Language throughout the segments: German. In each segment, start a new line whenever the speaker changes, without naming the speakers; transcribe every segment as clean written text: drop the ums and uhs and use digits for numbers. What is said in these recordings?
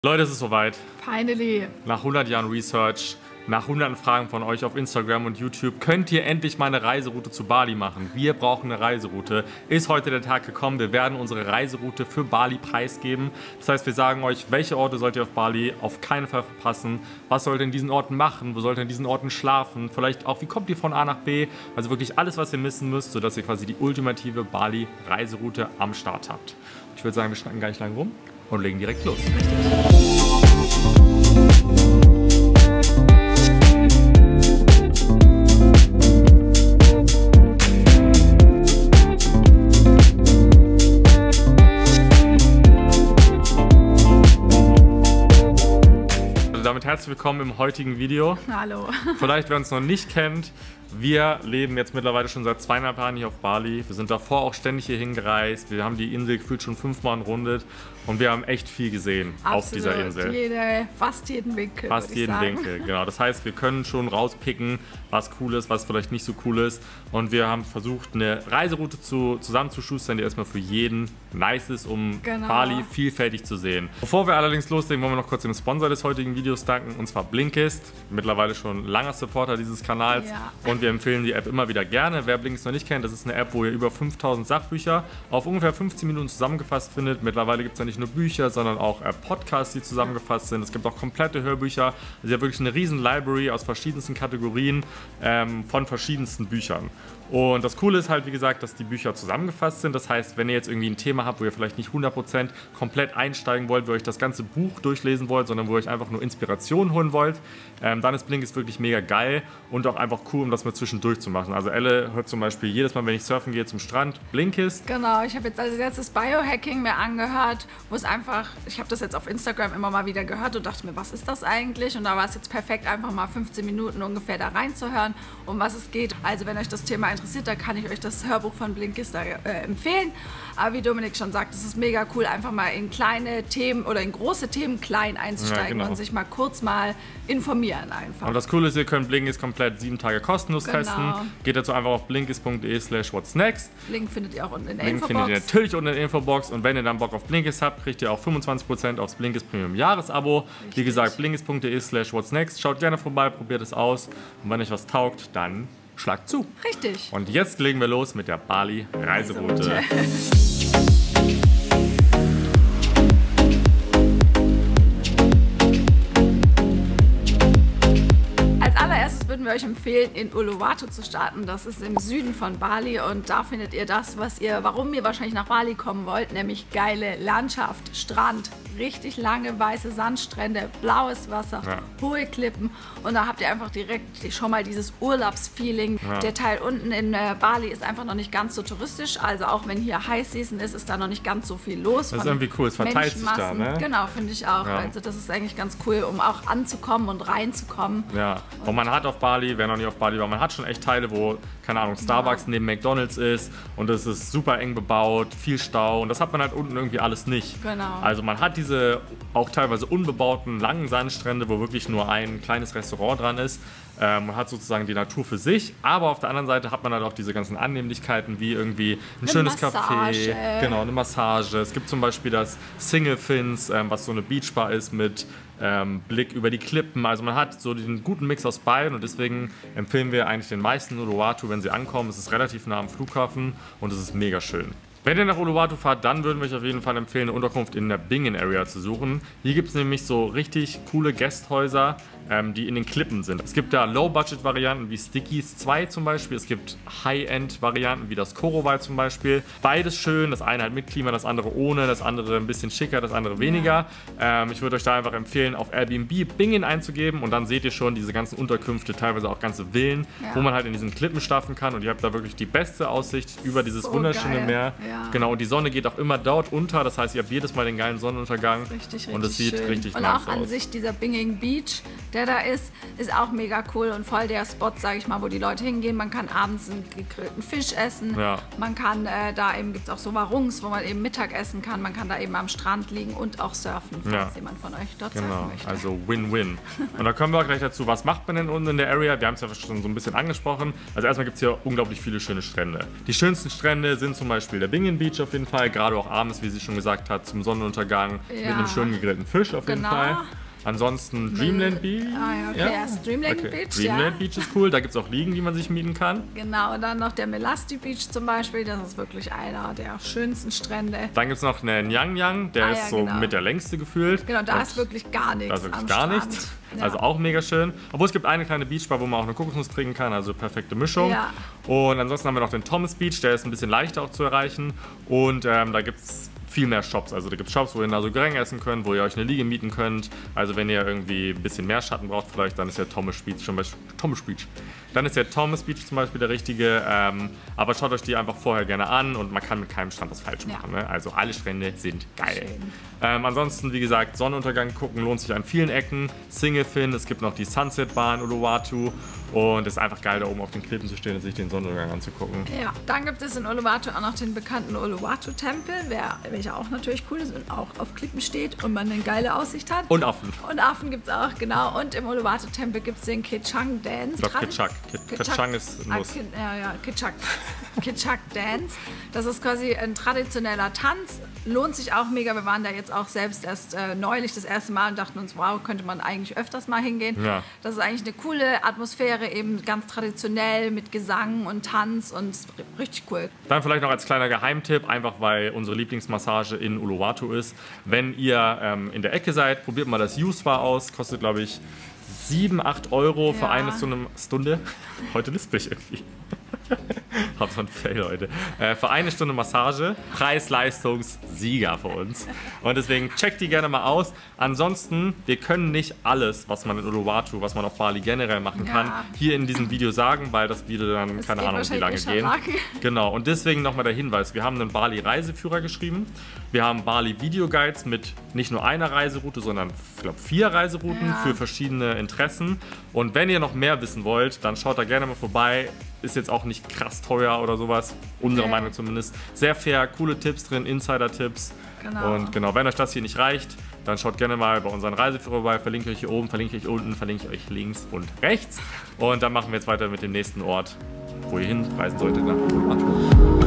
Leute, es ist soweit.
Finally.
Nach 100 Jahren Research, nach hunderten Fragen von euch auf Instagram und YouTube, könnt ihr endlich mal eine Reiseroute zu Bali machen. Wir brauchen eine Reiseroute. Ist heute der Tag gekommen. Wir werden unsere Reiseroute für Bali preisgeben. Das heißt, wir sagen euch, welche Orte sollt ihr auf Bali auf keinen Fall verpassen. Was sollt ihr in diesen Orten machen? Wo sollt ihr in diesen Orten schlafen? Vielleicht auch, wie kommt ihr von A nach B? Also wirklich alles, was ihr wissen müsst, sodass ihr quasi die ultimative Bali-Reiseroute am Start habt. Ich würde sagen, wir schnacken gar nicht lange rum und legen direkt los. Damit herzlich willkommen im heutigen Video.
Hallo.
Vielleicht, wer uns noch nicht kennt, wir leben jetzt mittlerweile schon seit 2,5 Jahren hier auf Bali. Wir sind davor auch ständig hier hingereist. Wir haben die Insel gefühlt schon 5-mal umrundet und wir haben echt viel gesehen. Absolut, auf dieser Insel.
Fast jeden Winkel.
Fast jeden Winkel, genau. Das heißt, wir können schon rauspicken, was cool ist, was vielleicht nicht so cool ist. Und wir haben versucht, eine Reiseroute zusammenzuschustern, die erstmal für jeden nice ist, um Bali vielfältig zu sehen. Bevor wir allerdings loslegen, wollen wir noch kurz dem Sponsor des heutigen Videos danken, und zwar Blinkist. Mittlerweile schon langer Supporter dieses Kanals.
Ja.
Und wir empfehlen die App immer wieder gerne. Wer Blinkist noch nicht kennt, das ist eine App, wo ihr über 5000 Sachbücher auf ungefähr 15 Minuten zusammengefasst findet. Mittlerweile gibt es ja nicht nur Bücher, sondern auch Podcasts, die zusammengefasst sind. Es gibt auch komplette Hörbücher. Also ihr habt wirklich eine riesen Library aus verschiedensten Kategorien von verschiedensten Büchern. Und das Coole ist halt, wie gesagt, dass die Bücher zusammengefasst sind. Das heißt, wenn ihr jetzt irgendwie ein Thema habt, wo ihr vielleicht nicht 100% komplett einsteigen wollt, wo ihr euch das ganze Buch durchlesen wollt, sondern wo ihr euch einfach nur Inspiration holen wollt, dann ist Blinkist wirklich mega geil und auch einfach cool, um das mal zwischendurch zu machen. Also Elle hört zum Beispiel jedes Mal, wenn ich surfen gehe, zum Strand, Blinkist.
Genau, ich habe jetzt als letztes Biohacking mir angehört, wo es einfach, ich habe das jetzt auf Instagram immer mal wieder gehört und dachte mir, was ist das eigentlich? Und da war es jetzt perfekt, einfach mal 15 Minuten ungefähr da reinzuhören, um was es geht. Also wenn euch das Thema interessiert, da kann ich euch das Hörbuch von Blinkist empfehlen. Aber wie Dominik schon sagt, es ist mega cool, einfach mal in kleine Themen oder in große Themen klein einzusteigen und sich mal kurz mal informieren einfach.
Und das Coole ist, ihr könnt Blinkist komplett 7 Tage kostenlos testen. Geht dazu einfach auf blinkist.de/whatsnext.
Link findet ihr auch unten in der
Link
Infobox.
findet ihr natürlich unten in der Infobox. Und wenn ihr dann Bock auf Blinkist habt, kriegt ihr auch 25% aufs Blinkist Premium Jahresabo. Wie gesagt, blinkist.de/whatsnext. Schaut gerne vorbei, probiert es aus. Und wenn euch was taugt, dann schlagt zu.
Richtig.
Und jetzt legen wir los mit der Bali-Reiseroute.
Würden wir euch empfehlen, in Uluwatu zu starten. Das ist im Süden von Bali und da findet ihr das, warum ihr wahrscheinlich nach Bali kommen wollt, nämlich geile Landschaft, Strand, richtig lange weiße Sandstrände, blaues Wasser, hohe Klippen und da habt ihr einfach direkt schon mal dieses Urlaubsfeeling. Der Teil unten in Bali ist einfach noch nicht ganz so touristisch, also auch wenn hier High Season ist, ist da noch nicht ganz so viel los.
Das ist irgendwie cool, es verteilt sich da, ne?
Genau, finde ich auch. Also das ist eigentlich ganz cool, um auch anzukommen und reinzukommen.
Ja, und man hat auf Bali, wer noch nie auf Bali war, man hat schon echt Teile, wo, keine Ahnung, Starbucks neben McDonald's ist und es ist super eng bebaut, viel Stau und das hat man halt unten irgendwie alles nicht.
Genau.
Also man hat diese auch teilweise unbebauten, langen Sandstrände, wo wirklich nur ein kleines Restaurant dran ist. Man hat sozusagen die Natur für sich, aber auf der anderen Seite hat man halt auch diese ganzen Annehmlichkeiten wie irgendwie ein schönes Café, genau, eine Massage. Es gibt zum Beispiel das Single Fins, was so eine Beachbar ist mit Blick über die Klippen. Also man hat so den guten Mix aus beiden und deswegen empfehlen wir eigentlich den meisten Uluwatu, wenn sie ankommen. Es ist relativ nah am Flughafen und es ist mega schön. Wenn ihr nach Uluwatu fahrt, dann würden wir euch auf jeden Fall empfehlen, eine Unterkunft in der Bingin Area zu suchen. Hier gibt es nämlich so richtig coole Gasthäuser, die in den Klippen sind. Es gibt da Low-Budget-Varianten wie Stickies 2 zum Beispiel. Es gibt High-End-Varianten wie das Korowai zum Beispiel. Beides schön, das eine halt mit Klima, das andere ohne, das andere ein bisschen schicker, das andere weniger. Ich würde euch da einfach empfehlen, auf Airbnb Bingin einzugeben und dann seht ihr schon diese ganzen Unterkünfte, teilweise auch ganze Villen, wo man halt in diesen Klippen schlafen kann und ihr habt da wirklich die beste Aussicht über dieses wunderschöne Meer. Ja. Genau, und die Sonne geht auch immer dort unter, das heißt, ihr habt jedes Mal den geilen Sonnenuntergang
richtig
und es sieht
schön.
richtig
und
nice
auch an
aus.
sich dieser Bingin Beach, der da ist auch mega cool und voll der Spot, sage ich mal, wo die Leute hingehen. Man kann abends einen gegrillten Fisch essen.
Ja.
Man kann, da eben gibt es auch so Warungs, wo man eben Mittag essen kann. Man kann da eben am Strand liegen und auch surfen, falls jemand von euch dort surfen möchte.
Also Win-Win. Und da kommen wir auch gleich dazu, was macht man denn unten in der Area? Wir haben es ja schon so ein bisschen angesprochen. Also erstmal gibt es hier unglaublich viele schöne Strände. Die schönsten Strände sind zum Beispiel der Binion Beach auf jeden Fall, gerade auch abends, wie sie schon gesagt hat, zum Sonnenuntergang mit einem schönen gegrillten Fisch auf jeden Fall. Ansonsten Dreamland Beach.
Ah ja, okay, erst Dreamland Beach.
Dreamland Beach ist cool, da gibt es auch Liegen, die man sich mieten kann.
Genau, und dann noch der Melasti Beach zum Beispiel, das ist wirklich einer der schönsten Strände.
Dann gibt es noch einen Nyang Nyang, der ist so mit der längste gefühlt.
Genau, da ist wirklich gar nichts.
Da ist wirklich gar nichts.
Ja.
Also auch mega schön. Obwohl es gibt eine kleine Beachbar, wo man auch eine Kokosnuss trinken kann, also perfekte Mischung.
Ja.
Und ansonsten haben wir noch den Thomas Beach, der ist ein bisschen leichter auch zu erreichen. Und da gibt es viel mehr Shops. Also da gibt es Shops, wo ihr da so Geränge essen könnt, wo ihr euch eine Liege mieten könnt. Also wenn ihr irgendwie ein bisschen mehr Schatten braucht vielleicht, dann ist der Thomas Beach zum Beispiel Dann ist der Thomas Beach zum Beispiel der richtige. Aber schaut euch die einfach vorher gerne an und man kann mit keinem Strand was falsch machen. Ne? Also alle Strände sind geil. Ansonsten, wie gesagt, Sonnenuntergang gucken lohnt sich an vielen Ecken. Singlefin, es gibt noch die Sunset Bar in Uluwatu. Und es ist einfach geil, da oben auf den Klippen zu stehen und sich den Sonnenuntergang anzugucken.
Ja, dann gibt es in Uluwatu auch noch den bekannten Uluwatu-Tempel, welcher auch natürlich cool ist und auch auf Klippen steht und man eine geile Aussicht hat.
Und Affen.
Und Affen gibt es auch, genau. Und im Uluwatu-Tempel gibt es den Kitchang Dance.
Ich glaube, Kitchang ist Nuss.
Kitchak Dance. Das ist quasi ein traditioneller Tanz. Lohnt sich auch mega. Wir waren da jetzt auch selbst erst neulich das erste Mal und dachten uns, wow, könnte man eigentlich öfters mal hingehen. Ja. Das ist eigentlich eine coole Atmosphäre, eben ganz traditionell mit Gesang und Tanz und richtig cool.
Dann vielleicht noch als kleiner Geheimtipp, einfach weil unsere Lieblingsmassage in Uluwatu ist. Wenn ihr in der Ecke seid, probiert mal das U-Spa aus. Kostet, glaube ich, 7-8 Euro für eine Stunde. Heute lispel ich irgendwie. Hab so ein Fail heute. Für eine Stunde Massage, Preis-Leistungs-Sieger für uns. Und deswegen checkt die gerne mal aus. Ansonsten, wir können nicht alles, was man in Uluwatu, was man auf Bali generell machen kann, hier in diesem Video sagen, weil das Video dann, keine Ahnung, wie lange gehen. Genau, und deswegen nochmal der Hinweis. Wir haben einen Bali-Reiseführer geschrieben. Wir haben Bali-Videoguides mit nicht nur einer Reiseroute, sondern, ich glaube, 4 Reiserouten für verschiedene Interessen. Und wenn ihr noch mehr wissen wollt, dann schaut da gerne mal vorbei. Ist jetzt auch nicht krass teuer oder sowas, unserer Meinung zumindest. Sehr fair, coole Tipps drin, Insider-Tipps. Genau. Und genau, wenn euch das hier nicht reicht, dann schaut gerne mal bei unseren Reiseführer vorbei. Verlinke ich euch hier oben, verlinke ich euch unten, verlinke ich euch links und rechts. Und dann machen wir jetzt weiter mit dem nächsten Ort, wo ihr hinreisen solltet, nach Uluwatu.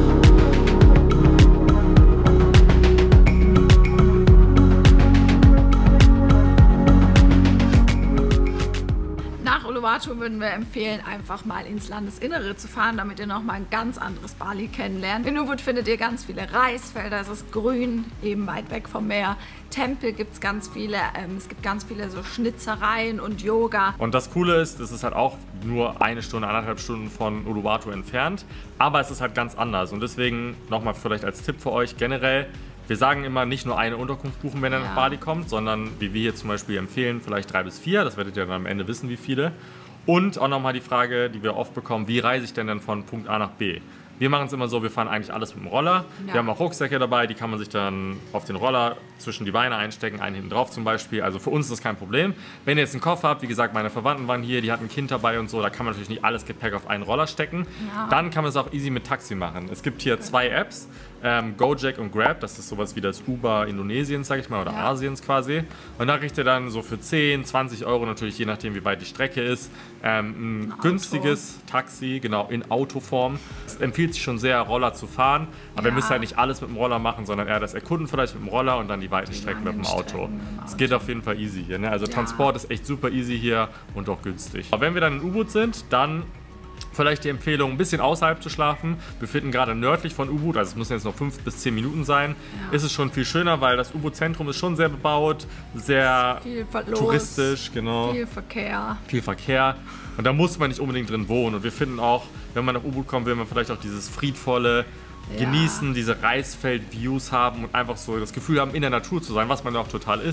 Uluwatu würden wir empfehlen, einfach mal ins Landesinnere zu fahren, damit ihr nochmal ein ganz anderes Bali kennenlernt. In Ubud findet ihr ganz viele Reisfelder, es ist grün, eben weit weg vom Meer. Tempel gibt es ganz viele, es gibt ganz viele so Schnitzereien und Yoga.
Und das Coole ist, es ist halt auch nur 1 Stunde, 1,5 Stunden von Uluwatu entfernt, aber es ist halt ganz anders und deswegen nochmal vielleicht als Tipp für euch generell, wir sagen immer, nicht nur eine Unterkunft buchen, wenn ihr nach Bali kommt, sondern wie wir hier zum Beispiel empfehlen, vielleicht 3 bis 4. Das werdet ihr dann am Ende wissen, wie viele. Und auch nochmal die Frage, die wir oft bekommen, wie reise ich denn dann von Punkt A nach B? Wir machen es immer so, wir fahren eigentlich alles mit dem Roller. Ja. Wir haben auch Rucksäcke dabei, die kann man sich dann auf den Roller zwischen die Beine einstecken, einen hinten drauf zum Beispiel. Also für uns ist das kein Problem. Wenn ihr jetzt einen Koffer habt, wie gesagt, meine Verwandten waren hier, die hatten ein Kind dabei und so, da kann man natürlich nicht alles Gepäck auf einen Roller stecken. Ja. Dann kann man es auch easy mit Taxi machen. Es gibt hier 2 Apps, Gojek und Grab, das ist sowas wie das Uber Indonesiens, sag ich mal, oder Asiens quasi. Und da kriegt ihr dann so für 10, 20 Euro natürlich, je nachdem wie weit die Strecke ist, ein günstiges Taxi, genau, in Autoform. Es empfiehlt sich schon sehr, Roller zu fahren, aber ihr müsst halt nicht alles mit dem Roller machen, sondern eher das Erkunden vielleicht mit dem Roller und dann die weiten Strecken mit dem Auto. Es geht auf jeden Fall easy hier, ne? Also Transport ist echt super easy hier und auch günstig. Aber wenn wir dann in Ubud sind, dann vielleicht die Empfehlung, ein bisschen außerhalb zu schlafen. Wir befinden gerade nördlich von Ubud, also es müssen jetzt noch 5 bis 10 Minuten sein. Ist es schon viel schöner, weil das Ubud-Zentrum ist schon sehr bebaut, sehr touristisch, genau.
Viel Verkehr.
Viel Verkehr. Und da muss man nicht unbedingt drin wohnen. Und wir finden auch, wenn man nach Ubud kommt, will man vielleicht auch dieses friedvolle genießen, diese Reisfeld-Views haben und einfach so das Gefühl haben, in der Natur zu sein, was man ja auch total ist.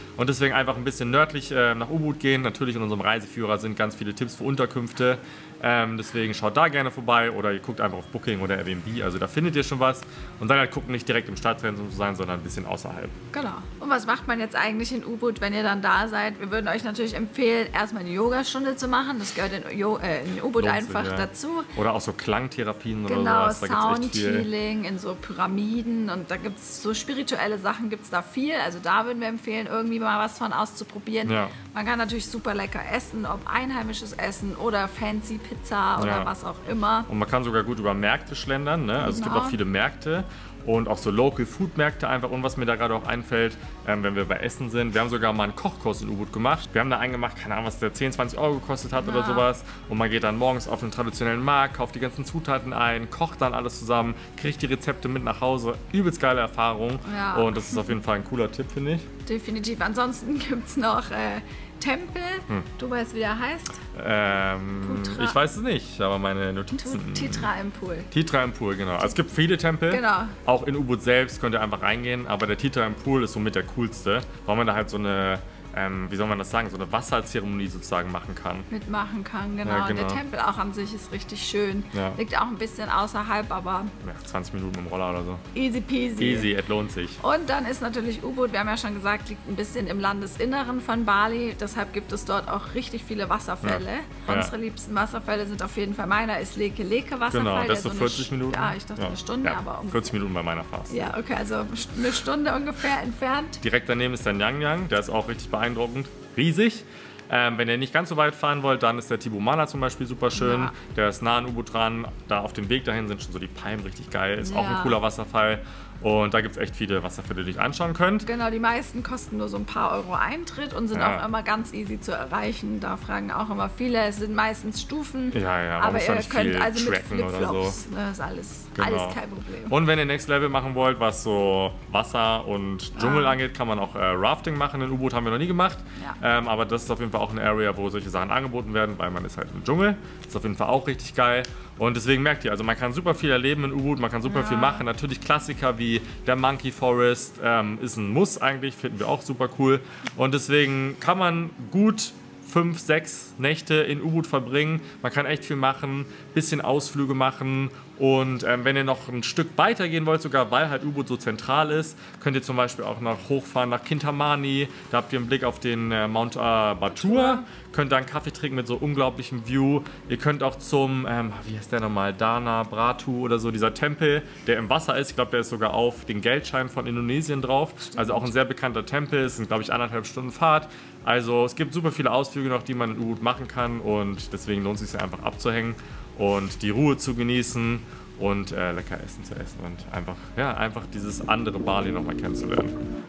Und deswegen einfach ein bisschen nördlich nach Ubud gehen. Natürlich in unserem Reiseführer sind ganz viele Tipps für Unterkünfte. Deswegen schaut da gerne vorbei oder ihr guckt einfach auf Booking oder Airbnb, also da findet ihr schon was. Und dann halt gucken, nicht direkt im Stadtzentrum zu sein, sondern ein bisschen außerhalb.
Genau. Und was macht man jetzt eigentlich in Ubud, wenn ihr dann da seid? Wir würden euch natürlich empfehlen, erstmal eine Yogastunde zu machen. Das gehört in Ubud einfach dazu.
Oder auch so Klangtherapien oder sowas.
Genau, Sound-Healing in so Pyramiden und da gibt es so spirituelle Sachen, gibt es da viel. Also da würden wir empfehlen, irgendwie mal was von auszuprobieren. Ja. Man kann natürlich super lecker essen, ob einheimisches Essen oder fancy Pizza oder was auch immer.
Und man kann sogar gut über Märkte schlendern, ne? Also es gibt auch viele Märkte und auch so Local Food Märkte einfach. Und was mir da gerade auch einfällt, wenn wir bei Essen sind, wir haben sogar mal einen Kochkurs in Ubud gemacht. Wir haben da einen gemacht, keine Ahnung, was der 10, 20 Euro gekostet hat oder sowas. Und man geht dann morgens auf einen traditionellen Markt, kauft die ganzen Zutaten ein, kocht dann alles zusammen, kriegt die Rezepte mit nach Hause. Übelst geile Erfahrung. Ja. Und das ist auf jeden Fall ein cooler Tipp, finde ich.
Definitiv. Ansonsten gibt es noch Tempel. Du weißt, wie der heißt?
Ich weiß es nicht, aber meine Notizen.
Titra im Pool.
Titra im Pool, genau. Also es gibt viele Tempel.
Genau.
Auch in Ubud selbst könnt ihr einfach reingehen, aber der Titra im Pool ist somit der coolste, weil man da halt so eine, wie soll man das sagen, so eine Wasserzeremonie sozusagen machen kann. Mitmachen kann, genau.
Ja, genau. Und der Tempel auch an sich ist richtig schön. Ja. Liegt auch ein bisschen außerhalb, aber...
Ja, 20 Minuten mit dem Roller oder so.
Easy peasy.
Easy, es lohnt sich.
Und dann ist natürlich Ubud, wir haben ja schon gesagt, liegt ein bisschen im Landesinneren von Bali. Deshalb gibt es dort auch richtig viele Wasserfälle. Ja. Unsere liebsten Wasserfälle sind auf jeden Fall, meiner ist Leke Leke Wasserfall.
Genau, das ist so 40 Minuten.
Ja, ich dachte eine Stunde, aber ungefähr.
40 Minuten bei meiner fast.
Ja, okay, also eine Stunde ungefähr entfernt.
Direkt daneben ist der Nyang Nyang, der ist auch richtig beeindruckend. Riesig. Wenn ihr nicht ganz so weit fahren wollt, dann ist der Tibumana zum Beispiel super schön. Ja. Der ist nah an Ubud dran. Da auf dem Weg dahin sind schon so die Palmen richtig geil. Ist auch ein cooler Wasserfall. Und da gibt es echt viele Wasserfälle, die ihr euch anschauen könnt.
Genau, die meisten kosten nur so ein paar Euro Eintritt und sind auch immer ganz easy zu erreichen. Da fragen auch immer viele. Es sind meistens Stufen.
Ja,
aber ihr könnt also mit Flipflops. So. Das ist alles kein Problem.
Und wenn ihr Next Level machen wollt, was so Wasser und Dschungel angeht, kann man auch Rafting machen. In Ubud haben wir noch nie gemacht. Ja. Aber das ist auf jeden Fall auch eine Area, wo solche Sachen angeboten werden, weil man ist halt im Dschungel. Das ist auf jeden Fall auch richtig geil. Und deswegen merkt ihr, also man kann super viel erleben in Ubud, man kann super viel machen. Natürlich Klassiker wie der Monkey Forest ist ein Muss eigentlich, finden wir auch super cool. Und deswegen kann man gut 5, 6 Nächte in Ubud verbringen. Man kann echt viel machen, bisschen Ausflüge machen. Und wenn ihr noch ein Stück weiter gehen wollt, sogar weil halt Ubud so zentral ist, könnt ihr zum Beispiel auch noch hochfahren nach Kintamani. Da habt ihr einen Blick auf den Mount Batur. Könnt da einen Kaffee trinken mit so unglaublichem View. Ihr könnt auch zum, wie heißt der nochmal, Dana Bratu oder so, dieser Tempel, der im Wasser ist. Ich glaube, der ist sogar auf den Geldschein von Indonesien drauf. Stimmt. Also auch ein sehr bekannter Tempel. Es sind, glaube ich, 1,5 Stunden Fahrt. Also es gibt super viele Ausflüge noch, die man in Ubud machen kann. Und deswegen lohnt es sich einfach abzuhängen und die Ruhe zu genießen und lecker Essen zu essen und einfach dieses andere Bali nochmal kennenzulernen.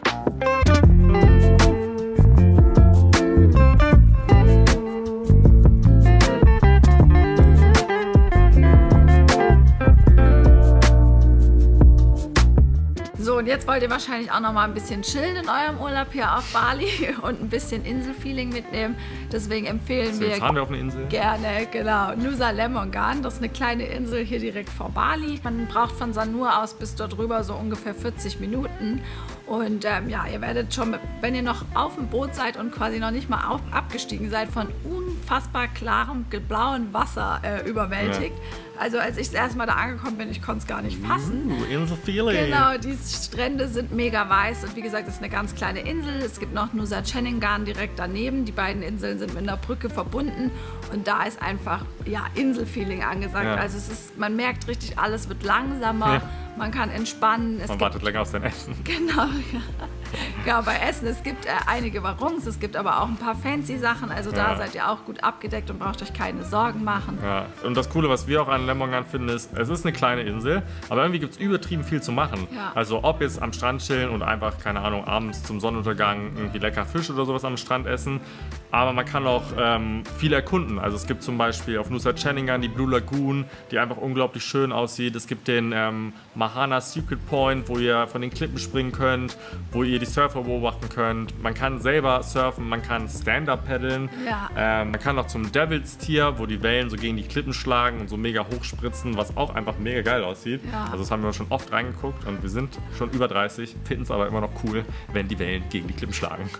So, und jetzt wollt ihr wahrscheinlich auch noch mal ein bisschen chillen in eurem Urlaub hier auf Bali und ein bisschen Inselfeeling mitnehmen. Deswegen empfehlen wir
fahren wir auf eine Insel?
Gerne, genau. Nusa Lembongan, das ist eine kleine Insel hier direkt vor Bali. Man braucht von Sanur aus bis dort rüber so ungefähr 40 Minuten. Und ja, ihr werdet schon, wenn ihr noch auf dem Boot seid und quasi noch nicht mal abgestiegen seid, von unfassbar klarem, blauem Wasser überwältigt. Ja. Also als ich das erste Mal da angekommen bin, ich konnte es gar nicht fassen.
Inselfeeling.
Genau, die Strände sind mega weiß und wie gesagt, es ist eine ganz kleine Insel. Es gibt noch Nusa Ceningan direkt daneben. Die beiden Inseln sind mit einer Brücke verbunden und da ist einfach, ja, Inselfeeling angesagt. Ja. Also man merkt richtig, alles wird langsamer. Ja. Man kann entspannen.
Man wartet länger auf sein Essen.
Genau, ja. Genau, bei Essen. Es gibt einige Warungs, es gibt aber auch ein paar fancy Sachen. Also da seid ihr auch gut abgedeckt und braucht euch keine Sorgen machen.
Ja. Und das Coole, was wir auch an Lembongan finden, ist, es ist eine kleine Insel, aber irgendwie gibt es übertrieben viel zu machen. Ja. Also ob jetzt am Strand chillen und einfach, keine Ahnung, abends zum Sonnenuntergang irgendwie lecker Fisch oder sowas am Strand essen. Aber man kann auch viel erkunden. Also es gibt zum Beispiel auf Nusa Ceningan die Blue Lagoon, die einfach unglaublich schön aussieht. Es gibt den Mahana Secret Point, wo ihr von den Klippen springen könnt, wo ihr die Surfer beobachten könnt. Man kann selber surfen, man kann Stand-Up paddeln. Ja. Man kann auch zum Devil's Tier, wo die Wellen so gegen die Klippen schlagen und so mega hochspritzen, was auch einfach mega geil aussieht. Ja. Also das haben wir schon oft reingeguckt und wir sind schon über 30, finden es aber immer noch cool, wenn die Wellen gegen die Klippen schlagen.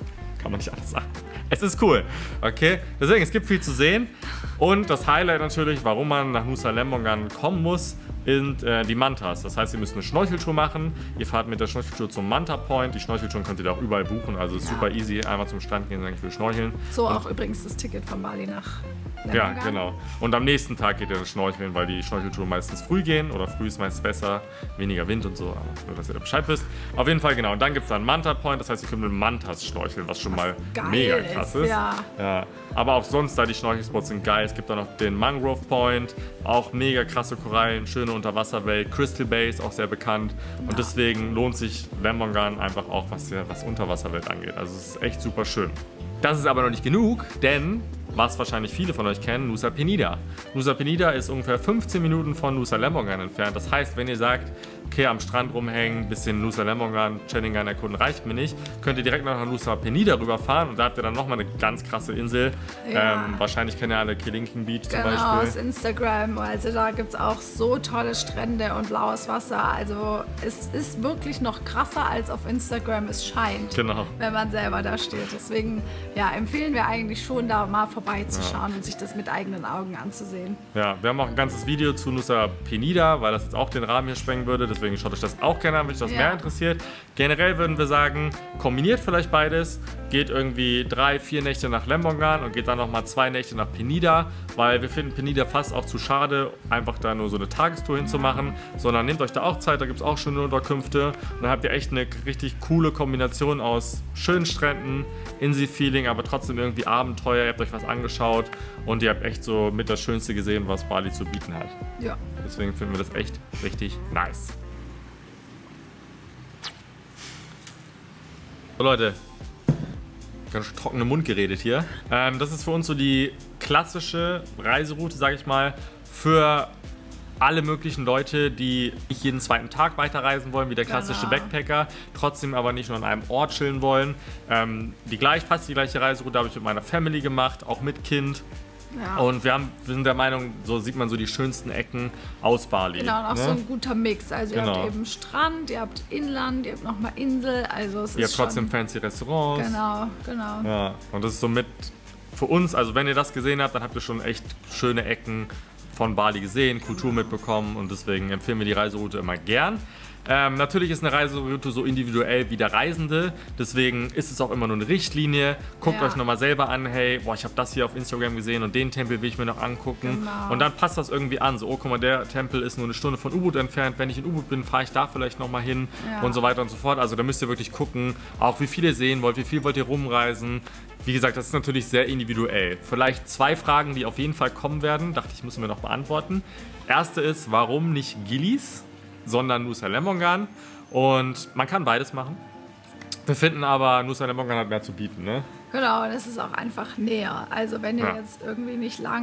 Kann man nicht anders sagen. Es ist cool, okay? Deswegen, es gibt viel zu sehen. Und das Highlight natürlich, warum man nach Nusa Lembongan kommen muss, sind die Mantas. Das heißt, ihr müsst eine Schnorcheltour machen. Ihr fahrt mit der Schnorcheltour zum Manta Point. Die Schnorcheltouren könnt ihr da auch überall buchen. Also ist super easy. Einmal zum Strand gehen, sagen, ich will schnorcheln.
So auch übrigens das Ticket von Bali nach
Ja, genau. Und am nächsten Tag geht ihr dann schnorcheln, weil die Schnorcheltouren meistens früh gehen. Oder früh ist meist besser. Weniger Wind und so. Aber nur, dass ihr da Bescheid wisst. Auf jeden Fall, genau. Und dann gibt es dann Manta Point. Das heißt, ihr könnt mit Mantas schnorcheln, was schon mal mega krass ist. Ja. Aber auch sonst, da die Schnorchelspots sind geil. Es gibt da noch den Mangrove Point. Auch mega krasse Korallen, schöne Unterwasserwelt. Crystal Bay ist auch sehr bekannt. Und deswegen lohnt sich Lembongan einfach auch, was Unterwasserwelt angeht. Also es ist echt super schön. Das ist aber noch nicht genug, denn was wahrscheinlich viele von euch kennen, Nusa Penida. Nusa Penida ist ungefähr 15 Minuten von Nusa Lembongan entfernt. Das heißt, wenn ihr sagt, okay, am Strand rumhängen, bisschen Nusa Lembongan, Chenningan erkunden reicht mir nicht, könnt ihr direkt noch nach Nusa Penida rüberfahren und da habt ihr dann nochmal eine ganz krasse Insel.
Ja.
Wahrscheinlich kennt ihr alle Kelinken Beach zum
Genau,
Beispiel.
aus Instagram. Also da gibt es auch so tolle Strände und blaues Wasser. Also es ist wirklich noch krasser, als auf Instagram es scheint,
Genau.
wenn man selber da steht. Deswegen empfehlen wir eigentlich schon, da mal vorbeizuschauen und sich das mit eigenen Augen anzusehen.
Ja, wir haben auch ein ganzes Video zu Nusa Penida, weil das jetzt auch den Rahmen hier sprengen würde. Deswegen schaut euch das auch gerne an, wenn euch das mehr interessiert. Generell würden wir sagen, kombiniert vielleicht beides. Geht irgendwie 3-4 Nächte nach Lembongan und geht dann nochmal 2 Nächte nach Penida, weil wir finden Penida fast auch zu schade, einfach da nur so eine Tagestour hinzumachen, sondern nehmt euch da auch Zeit, da gibt es auch schöne Unterkünfte und dann habt ihr echt eine richtig coole Kombination aus schönen Stränden, Insel-Feeling, aber trotzdem irgendwie Abenteuer, ihr habt euch was angeschaut und ihr habt echt so mit das Schönste gesehen, was Bali zu bieten hat.
Ja.
Deswegen finden wir das echt richtig nice. So Leute, ganz trockenen Mund geredet hier. Das ist für uns so die klassische Reiseroute, sage ich mal, für alle möglichen Leute, die nicht jeden zweiten Tag weiterreisen wollen, wie der klassische Backpacker, trotzdem aber nicht nur an einem Ort chillen wollen. Fast die gleiche Reiseroute habe ich mit meiner Family gemacht, auch mit Kind.
Ja.
Und wir sind der Meinung, so sieht man so die schönsten Ecken aus Bali.
Genau, und auch so ein guter Mix. Also ihr
Genau.
habt eben Strand, ihr habt Inland, ihr habt nochmal Insel. Also es
Ihr
ist
habt trotzdem
schon,
fancy Restaurants.
Genau.
Ja, und das ist somit für uns, also wenn ihr das gesehen habt, dann habt ihr schon echt schöne Ecken von Bali gesehen, Kultur mitbekommen und deswegen empfehlen wir die Reiseroute immer gern. Natürlich ist eine Reiseroute so individuell wie der Reisende, deswegen ist es auch immer nur eine Richtlinie. Guckt euch nochmal selber an, hey, boah, ich habe das hier auf Instagram gesehen und den Tempel will ich mir noch angucken.
Genau.
Und dann passt das irgendwie an. So, oh, guck mal, der Tempel ist nur eine Stunde von Ubud entfernt. Wenn ich in Ubud bin, fahre ich da vielleicht nochmal hin und so weiter und so fort. Also da müsst ihr wirklich gucken, auch wie viel ihr sehen wollt, wie viel wollt ihr rumreisen. Wie gesagt, das ist natürlich sehr individuell. Vielleicht 2 Fragen, die auf jeden Fall kommen werden, dachte ich, müssen wir noch beantworten. Erste ist, warum nicht Gilis, sondern Nusa Lembongan? Und man kann beides machen. Wir finden aber, Nusa Lembongan hat mehr zu bieten, ne?
Genau, und es ist auch einfach näher. Also wenn ihr jetzt irgendwie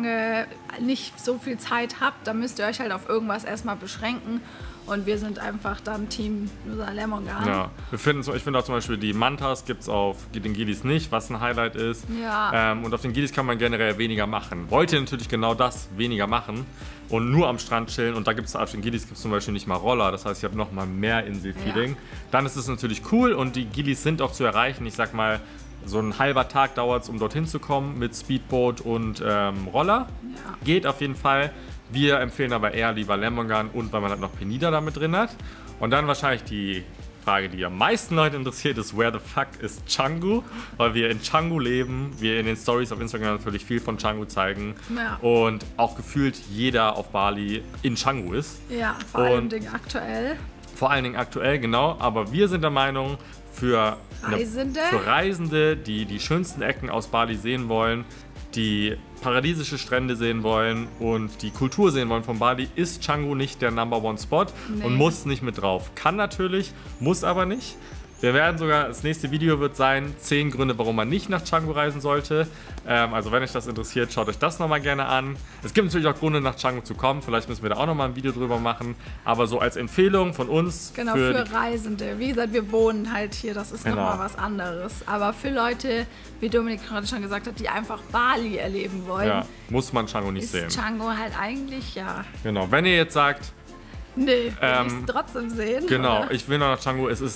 nicht so viel Zeit habt, dann müsst ihr euch halt auf irgendwas erstmal beschränken. Und wir sind einfach dann Team Nusa Lembongan.
Ja, ich finde auch zum Beispiel die Mantas gibt es auf den Gilis nicht, was ein Highlight ist.
Ja.
Und auf den Gilis kann man generell weniger machen. Wollt ihr natürlich genau das, weniger machen und nur am Strand chillen und da gibt es auf den Gilis zum Beispiel nicht mal Roller, das heißt, ihr habt noch mal mehr Insel-Feeling. Dann ist es natürlich cool und die Gilis sind auch zu erreichen. Ich sag mal, so ein halber Tag dauert es, um dorthin zu kommen mit Speedboot und Roller.
Ja.
Geht auf jeden Fall. Wir empfehlen aber eher lieber Lembongan und weil man halt noch Penida damit drin hat. Und dann wahrscheinlich die Frage, die am meisten Leute interessiert, ist, where the fuck ist Canggu? Weil wir in Canggu leben, wir in den Stories auf Instagram natürlich viel von Canggu zeigen und auch gefühlt jeder auf Bali in Canggu ist.
Ja, vor allen Dingen aktuell.
Vor allen Dingen aktuell, genau. Aber wir sind der Meinung, für Reisende, die die schönsten Ecken aus Bali sehen wollen, die paradiesische Strände sehen wollen und die Kultur sehen wollen von Bali, ist Canggu nicht der Number-One-Spot und muss nicht mit drauf. Kann natürlich, muss aber nicht. Wir werden sogar, das nächste Video wird sein, 10 Gründe, warum man nicht nach Canggu reisen sollte. Also wenn euch das interessiert, schaut euch das nochmal gerne an. Es gibt natürlich auch Gründe, nach Canggu zu kommen. Vielleicht müssen wir da auch nochmal ein Video drüber machen. Aber so als Empfehlung von uns.
Genau, für Reisende. Wie gesagt, wir wohnen halt hier, das ist nochmal was anderes. Aber für Leute, wie Dominik gerade schon gesagt hat, die einfach Bali erleben wollen,
muss man Canggu nicht sehen.
Ist Canggu halt eigentlich,
Genau, wenn ihr jetzt sagt,
will ich es trotzdem sehen.
Genau,
oder?
ich will noch nach Canggu, es ist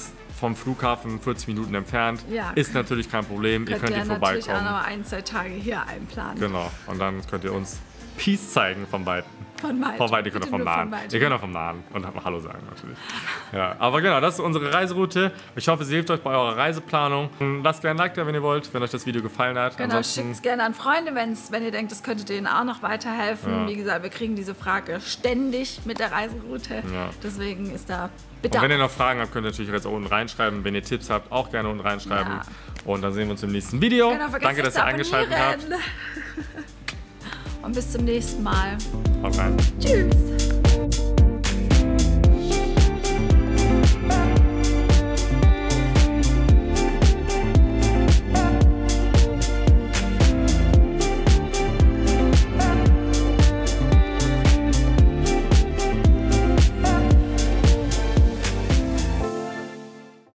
vom Flughafen 40 Minuten entfernt.
Ja.
Ist natürlich kein Problem. Ihr könnt hier
natürlich
vorbeikommen.
auch noch 1-2 Tage hier einplanen.
Genau. Und dann könnt ihr uns Peace zeigen von beiden.
Von weit.
Von weit, ihr könnt auch vom Nahen. Ihr könnt auch vom Nahen und Hallo sagen natürlich. Ja, aber genau, das ist unsere Reiseroute. Ich hoffe, sie hilft euch bei eurer Reiseplanung. Lasst gerne ein Like da, wenn ihr wollt, wenn euch das Video gefallen hat.
Genau, schickt es gerne an Freunde, wenn ihr denkt, das könnte denen auch noch weiterhelfen.
Ja.
Wie gesagt, wir kriegen diese Frage ständig mit der Reiseroute.
Ja.
Deswegen ist da
Und
Bedarf.
wenn ihr noch Fragen habt, könnt ihr natürlich jetzt unten reinschreiben. Wenn ihr Tipps habt, auch gerne unten reinschreiben.
Ja.
Und dann sehen wir uns im nächsten Video.
Genau, vergesst
Danke, dass
nicht
ihr
zu
eingeschaltet habt.
abonnieren. Und bis zum nächsten Mal.
Haut rein.
Tschüss.